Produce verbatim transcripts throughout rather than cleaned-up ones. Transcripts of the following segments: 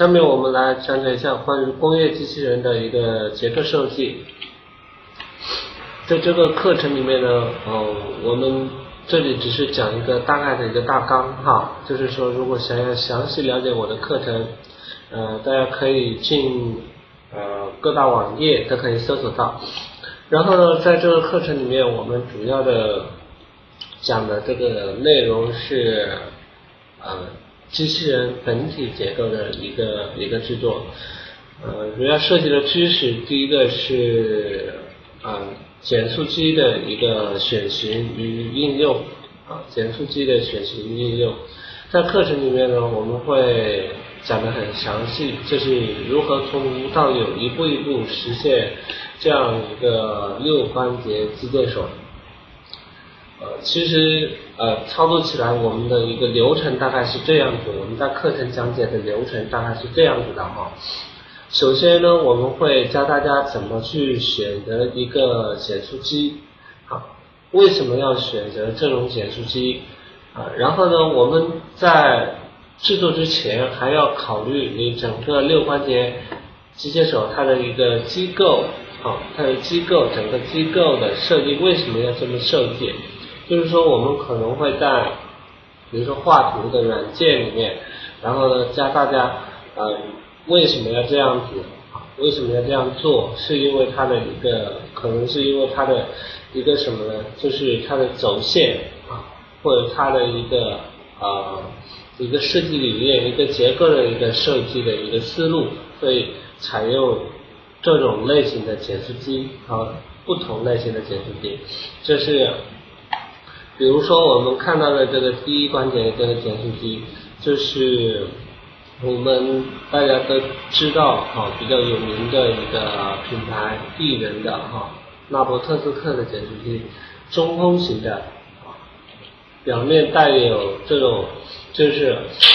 下面我们来讲解一下关于工业机器人的一个结构设计。在这个课程里面呢，呃，我们这里只是讲一个大概的一个大纲哈，就是说如果想要详细了解我的课程，呃，大家可以进呃各大网页都可以搜索到。然后呢，在这个课程里面，我们主要的讲的这个内容是呃机器人本体结构的一个一个制作，呃，主要涉及的知识，第一个是呃减速机的一个选型与应用啊，减速机的选型与应用，在课程里面呢，我们会讲得很详细，就是如何从无到有，一步一步实现这样一个六关节机械手。呃，其实呃操作起来，我们的一个流程大概是这样子，我们在课程讲解的流程大概是这样子的哈。首先呢，我们会教大家怎么去选择一个减速机，啊，为什么要选择这种减速机啊？然后呢，我们在制作之前还要考虑你整个六关节机械手它的一个机构，啊，它的机构整个机构的设计为什么要这么设计？就是说我们可能会在比如说画图的软件里面，然后呢教大家呃为什么要这样子，为什么要这样做，是因为它的一个可能是因为它的一个什么呢，就是它的走线啊，或者它的一个呃一个设计理念，一个结构的一个设计的一个思路，所以采用这种类型的减速机和不同类型的减速机。这是比如说我们看到的这个第一关节的这个减速机，就是我们大家都知道哈，比较有名的一个品牌艺人的哈纳博特斯克的减速机，中空型的，表面带有这种就是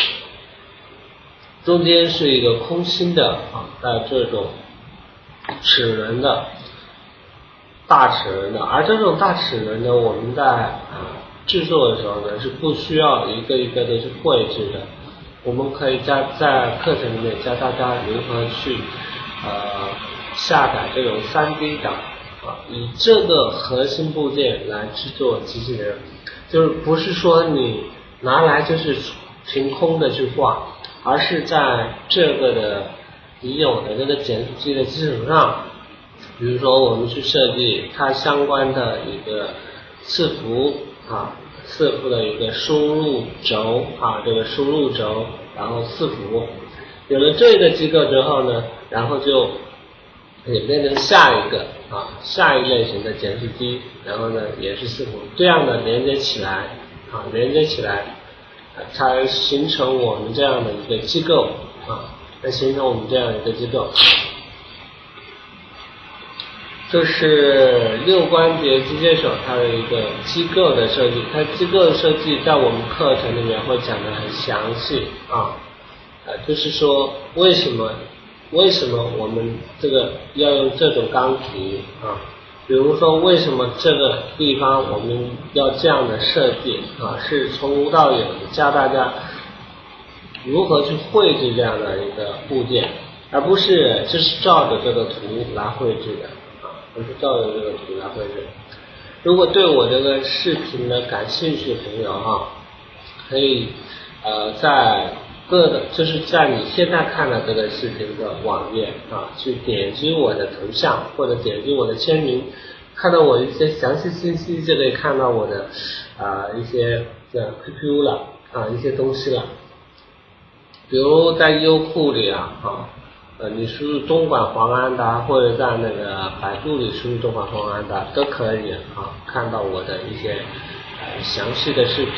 中间是一个空心的啊，带这种齿轮的大齿轮的，而这种大齿轮呢，我们在啊制作的时候呢是不需要一个一个的去绘制的，我们可以在在课程里面教大家如何去呃下载这种 三 D 档啊，以这个核心部件来制作机器人，就是不是说你拿来就是凭空的去画，而是在这个的已有的这个减速机的基础上，比如说我们去设计它相关的一个伺服啊，伺服的一个输入轴啊，这个输入轴，然后伺服，有了这个机构之后呢，然后就演变成下一个啊下一类型的减速机，然后呢也是伺服，这样的连接起来啊，连接起来，啊、才形成我们这样的一个机构啊，才形成我们这样一个机构。这是六关节机械手它的一个机构的设计，它机构的设计在我们课程里面会讲得很详细啊，呃，就是说为什么为什么我们这个要用这种钢皮啊？比如说为什么这个地方我们要这样的设计啊？是从无到有的教大家如何去绘制这样的一个部件，而不是就是照着这个图来绘制的。我是照着这个图来绘制。如果对我这个视频的感兴趣的朋友哈，可以呃在各的就是在你现在看的这个视频的网页啊，去点击我的头像或者点击我的签名，看到我一些详细信息，就可以看到我的啊、呃、一些的 Q Q 了啊一些东西了，比如在优酷里啊啊。呃，你输入东莞黄安达，或者在那个百度里输入东莞黄安达都可以啊，看到我的一些呃详细的视频。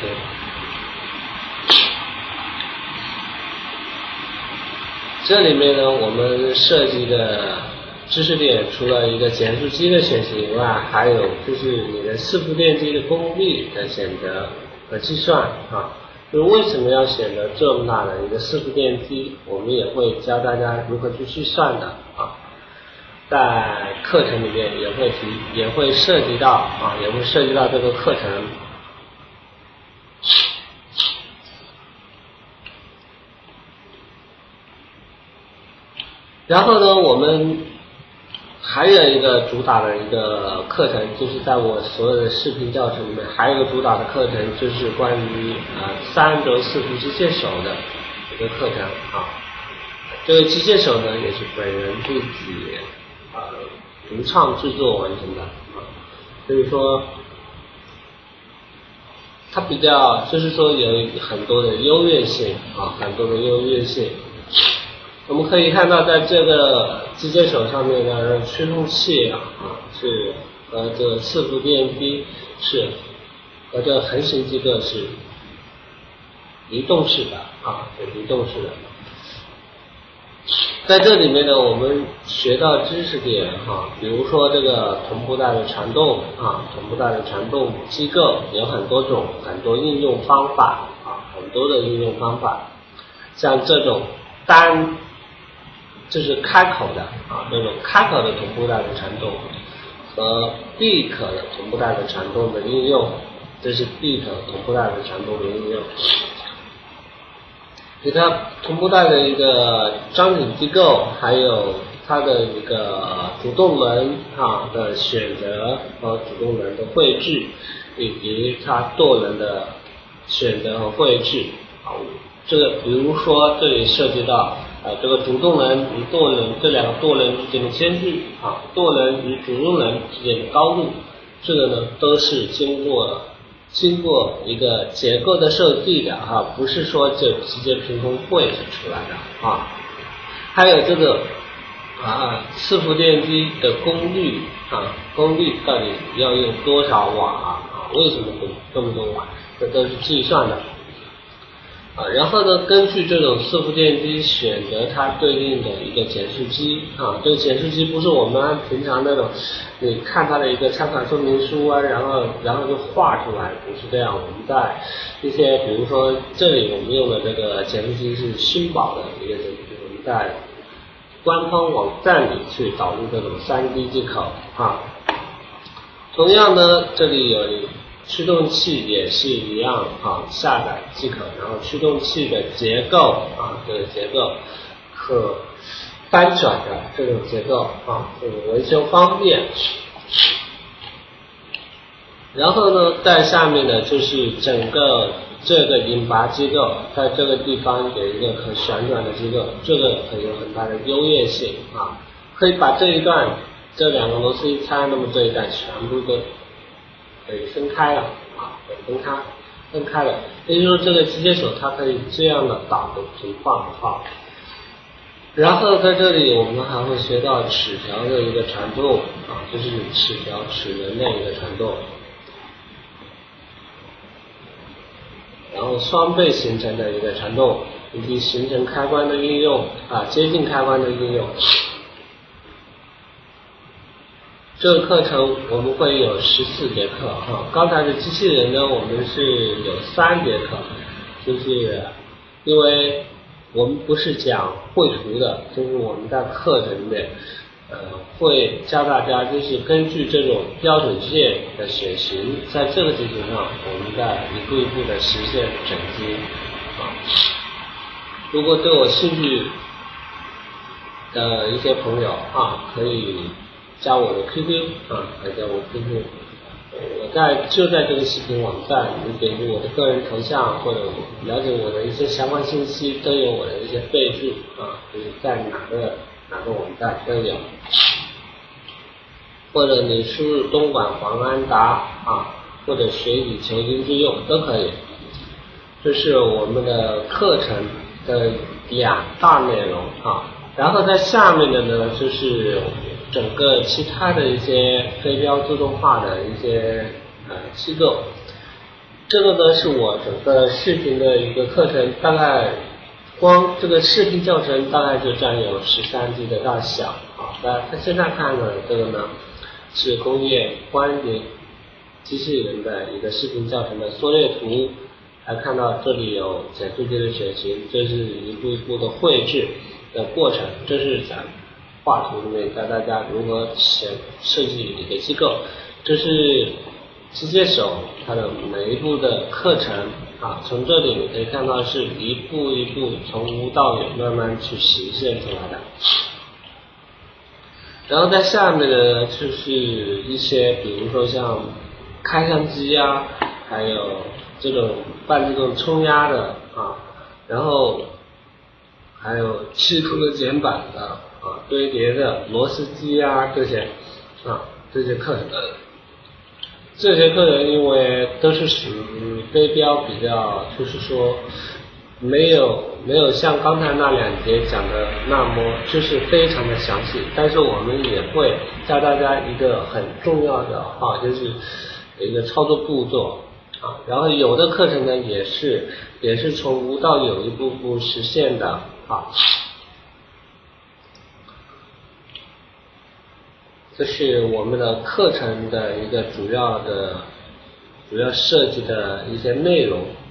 这里面呢，我们设计的知识点除了一个减速机的选型以外，还有就是你的伺服电机的功率的选择和计算啊。就是为什么要选择这么大的一个伺服电机，我们也会教大家如何去计算的啊，在课程里面也会提，也会涉及到啊，也会涉及到这个课程。 然后呢，我们还有一个主打的一个课程，就是在我所有的视频教程里面，还有一个主打的课程，就是关于呃三轴四幅机械手的一个课程啊。这个机械手呢，也是本人自己呃独唱制作完成的啊，所以说它比较就是说有很多的优越性啊，很多的优越性。我们可以看到，在这个机械手上面的驱动器啊，是和这个四幅电机是和这个横行机构是移动式的啊，是移动式的。在这里面呢，我们学到知识点啊，比如说这个同步带的传动啊，同步带的传动机构有很多种，很多应用方法啊，很多的应用方法，像这种单。就是开口的啊，这种开口的同步带的传动和闭口的同步带的传动的应用，这是闭口同步带的传动的应用。给它同步带的一个张紧机构，还有它的一个主动轮啊的选择和主动轮的绘制，以及它舵轮的选择和绘制啊。这个比如说这里涉及到呃这个主动轮与舵轮这两个舵轮之间的间距啊，舵轮与主动轮之间的高度，这个呢都是经过经过一个结构的设计的啊，不是说就直接凭空绘制出来的啊。还有这个啊四伏电机的功率啊，功率到底要用多少瓦啊？为什么这么多瓦？这都是计算的。啊，然后呢，根据这种四伏电机选择它对应的一个减速机啊，这个减速机不是我们平常那种，你看它的一个参考说明书啊，然后然后就画出来，不是这样。我们在一些比如说这里我们用的这个减速机是勋宝的一个减速机，我们在官方网站里去导入这种 三 D 接口啊。同样呢，这里有驱动器也是一样啊，下载即可。然后驱动器的结构啊，这个结构可翻转的这种结构啊，这个维修方便。然后呢，在下面呢就是整个这个引拔机构，在这个地方有一个可旋转的机构，这个可有很大的优越性啊，可以把这一段这两个螺丝一拆，那么这一段全部都可以分开了啊，分开分开了，也就是说这个机械手它可以这样的导的平放啊。然后在这里我们还会学到齿条的一个传动啊，这是齿条齿轮的一个传动，然后双倍形成的一个传动，以及形成开关的应用啊，接近开关的应用。这个课程我们会有十四节课哈，刚才的机器人呢，我们是有三节课，就是因为我们不是讲绘图的，就是我们在课程里面，呃，会教大家就是根据这种标准线的血型，在这个基础上，我们再一步一步的实现整机啊。如果对我兴趣的一些朋友啊，可以加我的 Q Q 啊，可以加我 Q Q， 我在就在这个视频网站，你点击我的个人头像或者了解我的一些相关信息，都有我的一些备注啊，就是在哪个哪个网站都有，或者你输入东莞黄安达啊，或者学以求精之用都可以。这是我们的课程的两大内容啊，然后在下面的呢就是整个其他的一些飞镖自动化的一些呃机构，这个呢是我整个视频的一个课程，大概光这个视频教程大概就占有十三 G 的大小啊。大家现在看的这个呢是工业关节机器人的一个视频教程的缩略图，来看到这里有减速机的血型，这是一步一步的绘制的过程，这是咱画图里面教大家如何设设计一个机构，这是机械手它的每一步的课程啊，从这里你可以看到是一步一步从无到有慢慢去实现出来的。 然后在下面呢，就是一些比如说像开箱机呀，还有这种半自动冲压的啊，然后还有气筒的剪板的啊，堆叠的螺丝机啊这些啊这些课程，这些课程因为都是属于非标比较，就是说没有没有像刚才那两节讲的那么就是非常的详细，但是我们也会教大家一个很重要的啊，就是一个操作步骤啊，然后有的课程呢也是也是从无到有一步步实现的啊。这是我们的课程的一个主要的主要设计的一些内容。